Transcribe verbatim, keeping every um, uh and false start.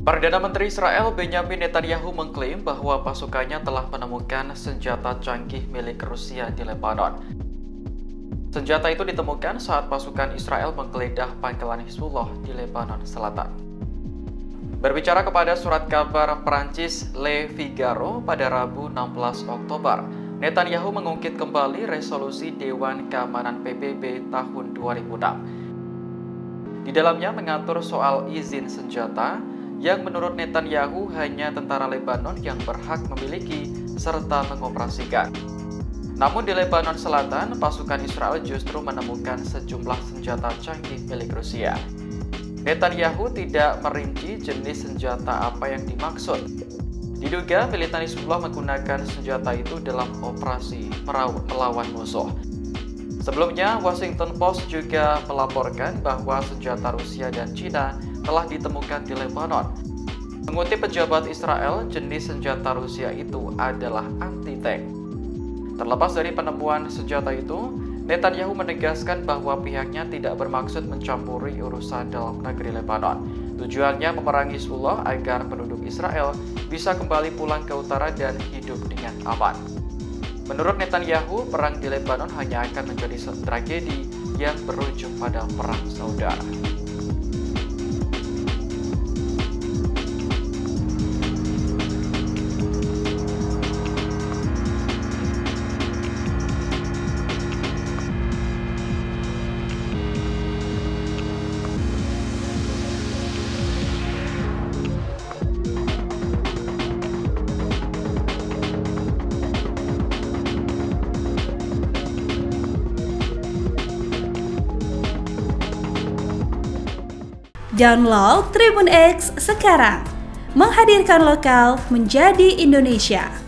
Perdana Menteri Israel Benjamin Netanyahu mengklaim bahwa pasukannya telah menemukan senjata canggih milik Rusia di Lebanon. Senjata itu ditemukan saat pasukan Israel menggeledah pangkalan Hizbullah di Lebanon Selatan. Berbicara kepada surat kabar Prancis Le Figaro pada Rabu enam belas Oktober, Netanyahu mengungkit kembali resolusi Dewan Keamanan P B B tahun dua ribu enam. Di dalamnya mengatur soal izin senjata yang menurut Netanyahu hanya tentara Lebanon yang berhak memiliki serta mengoperasikan. Namun di Lebanon Selatan, pasukan Israel justru menemukan sejumlah senjata canggih milik Rusia. Netanyahu tidak merinci jenis senjata apa yang dimaksud. Diduga militan Hizbullah menggunakan senjata itu dalam operasi melawan musuh. Sebelumnya, Washington Post juga melaporkan bahwa senjata Rusia dan China telah ditemukan di Lebanon. Mengutip pejabat Israel, jenis senjata Rusia itu adalah anti-tank. Terlepas dari penemuan senjata itu, Netanyahu menegaskan bahwa pihaknya tidak bermaksud mencampuri urusan dalam negeri Lebanon. Tujuannya memerangi Hizbullah agar penduduk Israel bisa kembali pulang ke utara dan hidup dengan aman. Menurut Netanyahu, perang di Lebanon hanya akan menjadi tragedi yang berujung pada perang saudara. Download Tribun X sekarang, menghadirkan lokal menjadi Indonesia.